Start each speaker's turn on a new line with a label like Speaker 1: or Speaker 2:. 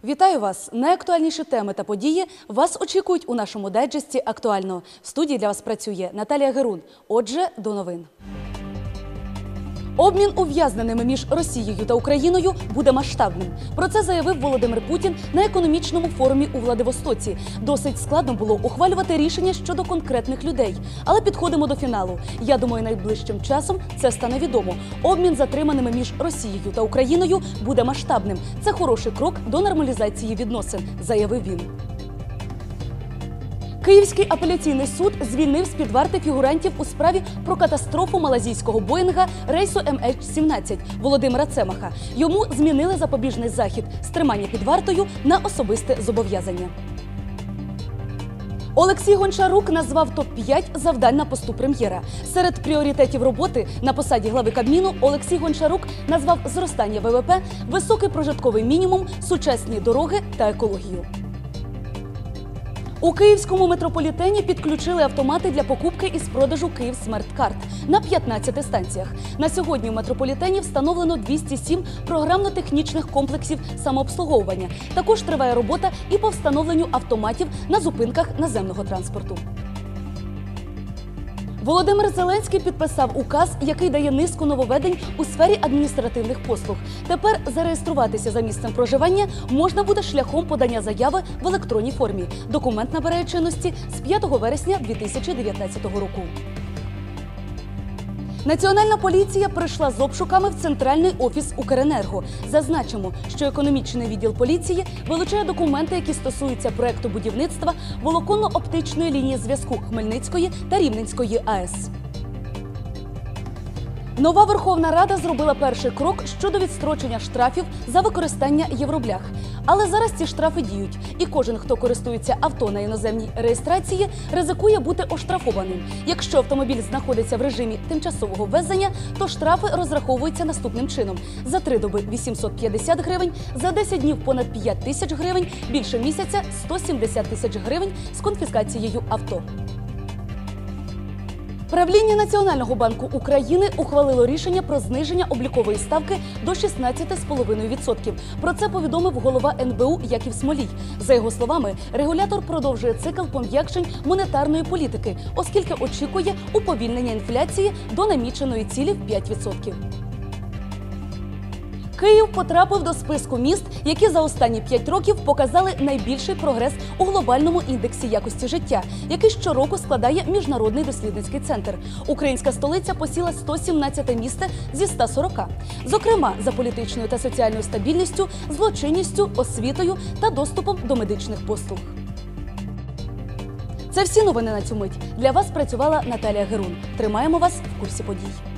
Speaker 1: Вітаю вас! Найактуальніші теми та події вас очікують у нашому дайджесті «Актуально». В студії для вас працює Наталія Герун. Отже, до новин. Обмін ув'язненими між Росією та Україною буде масштабним. Про це заявив Володимир Путін на економічному форумі у Владивостоці. Досить складно було ухвалювати рішення щодо конкретних людей. Але підходимо до фіналу. Я думаю, найближчим часом це стане відомо. Обмін затриманими між Росією та Україною буде масштабним. Це хороший крок до нормалізації відносин, заявив він. Київський апеляційний суд звільнив з-під варти фігурантів у справі про катастрофу малазійського Боїнга рейсу MH17 Володимира Цемаха. Йому змінили запобіжний захід з тримання під вартою на особисте зобов'язання. Олексій Гончарук назвав топ-5 завдань на посту прем'єра. Серед пріоритетів роботи на посаді глави Кабміну Олексій Гончарук назвав зростання ВВП, високий прожитковий мінімум, сучасні дороги та екологію. У київському метрополітені підключили автомати для покупки із продажу «Київ Смарт-карт» на 15 станціях. На сьогодні у метрополітені встановлено 207 програмно-технічних комплексів самообслуговування. Також триває робота і по встановленню автоматів на зупинках наземного транспорту. Володимир Зеленський підписав указ, який дає низку нововведень у сфері адміністративних послуг. Тепер зареєструватися за місцем проживання можна буде шляхом подання заяви в електронній формі. Документ набирає чинності з 5 вересня 2019 року. Національна поліція прийшла з обшуками в центральний офіс Укренерго. Зазначимо, що економічний відділ поліції вилучає документи, які стосуються проекту будівництва волоконно-оптичної лінії зв'язку Хмельницької та Рівненської АЕС. Нова Верховна Рада зробила перший крок щодо відстрочення штрафів за використання євроблях. Але зараз ці штрафи діють, і кожен, хто користується авто на іноземній реєстрації, ризикує бути оштрафованим. Якщо автомобіль знаходиться в режимі тимчасового ввезення, то штрафи розраховуються наступним чином. За 3 доби – 850 гривень, за 10 днів – понад 5 тисяч гривень, більше місяця – 170 тисяч гривень з конфіскацією авто. Правління Національного банку України ухвалило рішення про зниження облікової ставки до 16,5%. Про це повідомив голова НБУ Яків Смолій. За його словами, регулятор продовжує цикл пом'якшень монетарної політики, оскільки очікує уповільнення інфляції до наміченої цілі в 5%. Київ потрапив до списку міст, які за останні 5 років показали найбільший прогрес у глобальному індексі якості життя, який щороку складає Міжнародний дослідницький центр. Українська столиця посіла 117-те місце зі 140. Зокрема, за політичною та соціальною стабільністю, злочинністю, освітою та доступом до медичних послуг. Це всі новини на цю мить. Для вас працювала Наталія Герун. Тримаємо вас в курсі подій.